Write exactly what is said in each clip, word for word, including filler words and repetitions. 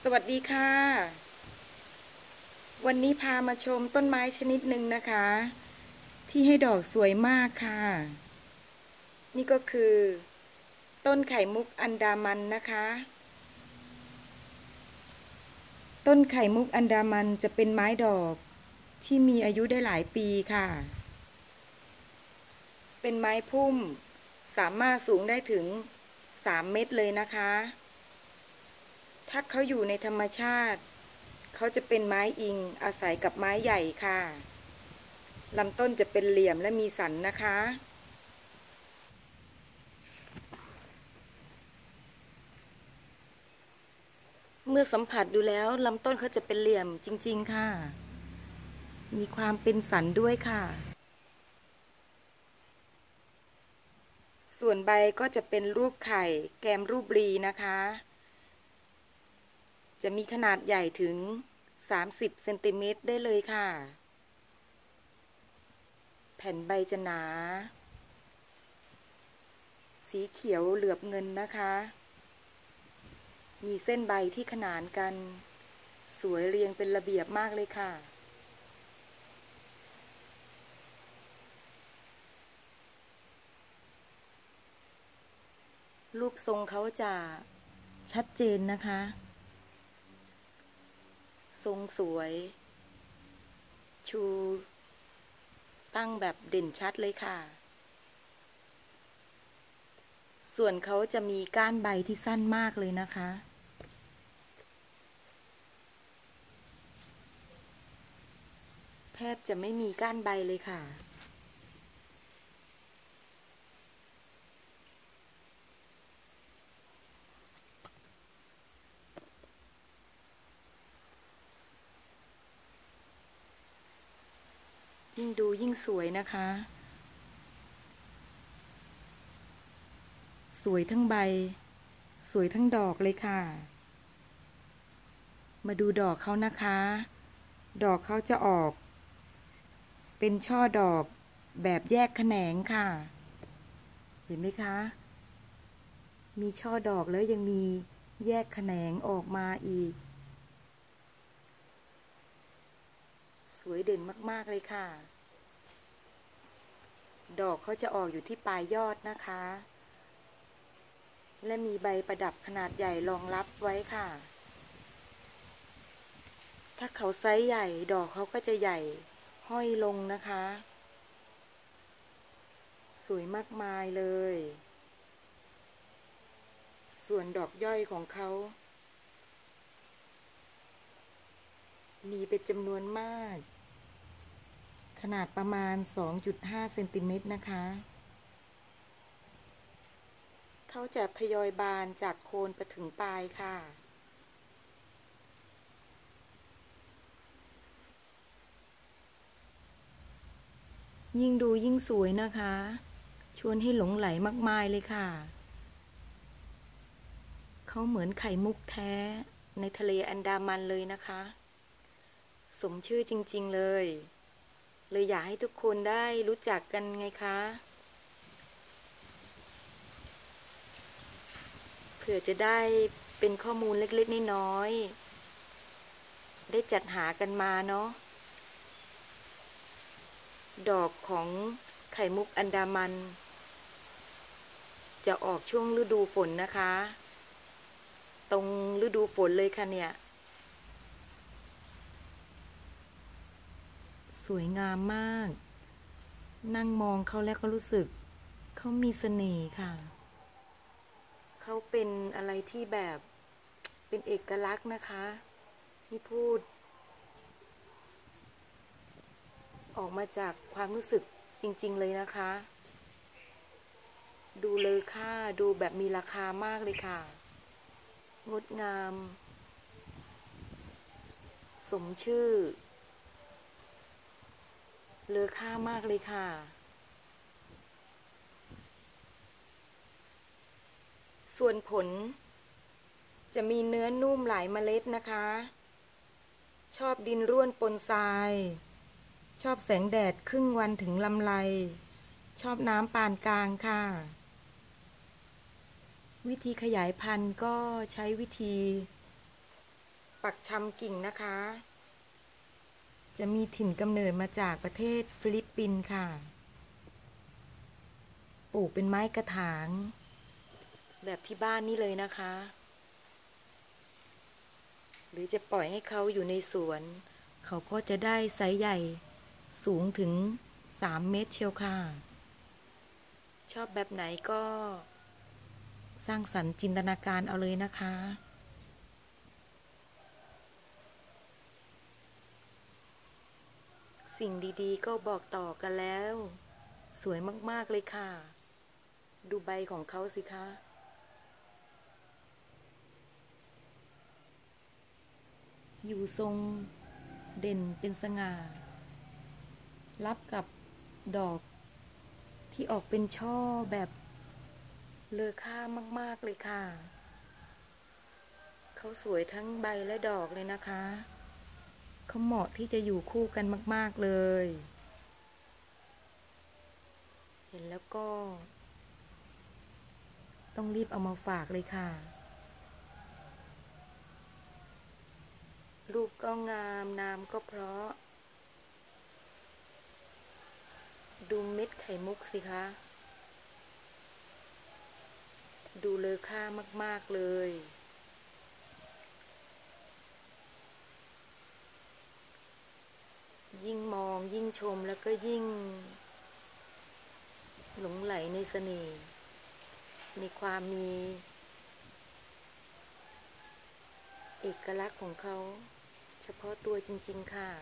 สวัสดีค่ะวันนี้พามาชมต้นไม้ชนิดหนึ่งนะคะที่ให้ดอกสวยมากค่ะนี่ก็คือต้นไข่มุกอันดามันนะคะต้นไข่มุกอันดามันจะเป็นไม้ดอกที่มีอายุได้หลายปีค่ะเป็นไม้พุ่มสามารถสูงได้ถึงสามเมตรเลยนะคะถ้าเขาอยู่ในธรรมชาติเขาจะเป็นไม้อิงอาศัยกับไม้ใหญ่ค่ะลำต้นจะเป็นเหลี่ยมและมีสันนะคะเมื่อสัมผัสดูแล้วลำต้นเขาจะเป็นเหลี่ยมจริงๆค่ะมีความเป็นสันด้วยค่ะส่วนใบก็จะเป็นรูปไข่แกมรูปรีนะคะจะมีขนาดใหญ่ถึงสามสิบเซนติเมตรได้เลยค่ะแผ่นใบจะหนาสีเขียวเหลือบเงินนะคะมีเส้นใบที่ขนานกันสวยเรียงเป็นระเบียบมากเลยค่ะรูปทรงเขาจะชัดเจนนะคะทรงสวยชูตั้งแบบเด่นชัดเลยค่ะส่วนเขาจะมีก้านใบที่สั้นมากเลยนะคะแทบจะไม่มีก้านใบเลยค่ะยิ่งดูยิ่งสวยนะคะสวยทั้งใบสวยทั้งดอกเลยค่ะมาดูดอกเขานะคะดอกเขาจะออกเป็นช่อดอกแบบแยกแขนงค่ะเห็นไหมคะมีช่อดอกแล้วยังมีแยกแขนงออกมาอีกสวยเด่นมากๆเลยค่ะดอกเขาจะออกอยู่ที่ปลายยอดนะคะและมีใบประดับขนาดใหญ่รองรับไว้ค่ะถ้าเขาไซส์ใหญ่ดอกเขาก็จะใหญ่ห้อยลงนะคะสวยมากมายเลยส่วนดอกย่อยของเขามีเป็นจำนวนมากขนาดประมาณ สองจุดห้า เซนติเมตรนะคะเขาจะทยอยบานจากโคนไปถึงปลายค่ะยิ่งดูยิ่งสวยนะคะชวนให้หลงไหลมากมายเลยค่ะเขาเหมือนไข่มุกแท้ในทะเลอันดามันเลยนะคะสมชื่อจริงๆเลยเลยอยากให้ทุกคนได้รู้จักกันไงคะเผื่อจะได้เป็นข้อมูลเล็กๆน้อยๆได้จัดหากันมาเนาะดอกของไข่มุกอันดามันจะออกช่วงฤดูฝนนะคะตรงฤดูฝนเลยค่ะเนี่ยสวยงามมากนั่งมองเขาแล้วก็รู้สึกเขามีเสน่ห์ค่ะเขาเป็นอะไรที่แบบเป็นเอกลักษณ์นะคะนี่พูดออกมาจากความรู้สึกจริงๆเลยนะคะดูเลอค่าดูแบบมีราคามากเลยค่ะงดงามสมชื่อเลอค่ามากเลยค่ะส่วนผลจะมีเนื้อนุ่มหลายเมล็ดนะคะชอบดินร่วนปนทรายชอบแสงแดดครึ่งวันถึงลำไรชอบน้ำปานกลางค่ะวิธีขยายพันธุ์ก็ใช้วิธีปักชำกิ่งนะคะ จะมีถิ่นกำเนิดมาจากประเทศฟิลิปปินส์ค่ะปลูกเป็นไม้กระถางแบบที่บ้านนี่เลยนะคะหรือจะปล่อยให้เขาอยู่ในสวนเขาก็จะได้ไซส์ใหญ่สูงถึงสามเมตรเชียวค่ะชอบแบบไหนก็สร้างสรรค์จินตนาการเอาเลยนะคะสิ่งดีๆก็บอกต่อกันแล้วสวยมากๆเลยค่ะดูใบของเขาสิคะอยู่ทรงเด่นเป็นสง่ารับกับดอกที่ออกเป็นช่อแบบเลอค่ามากๆเลยค่ะเขาสวยทั้งใบและดอกเลยนะคะเขาเหมาะที่จะอยู่คู่กันมากๆเลยเห็นแล้วก็ต้องรีบเอามาฝากเลยค่ะรูปก็งามนามก็เพราะดูเม็ดไข่มุกสิคะดูเลอค่ามากๆเลยยิ่งมองยิ่งชมแล้วก็ยิ่งหลงไหลในเสน่ห์ในความมีเอกลักษณ์ของเขาเฉพาะตัวจริงๆค่ะ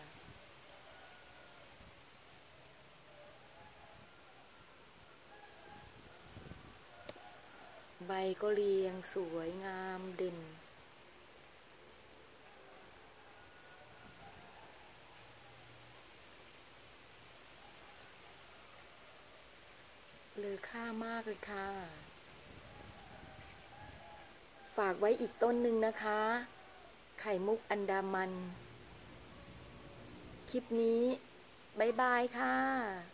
ใบก็เรียงสวยงามเด่นเลอค่ามากเลยค่ะฝากไว้อีกต้นหนึ่งนะคะไข่มุกอันดามันคลิปนี้บ๊ายบายค่ะ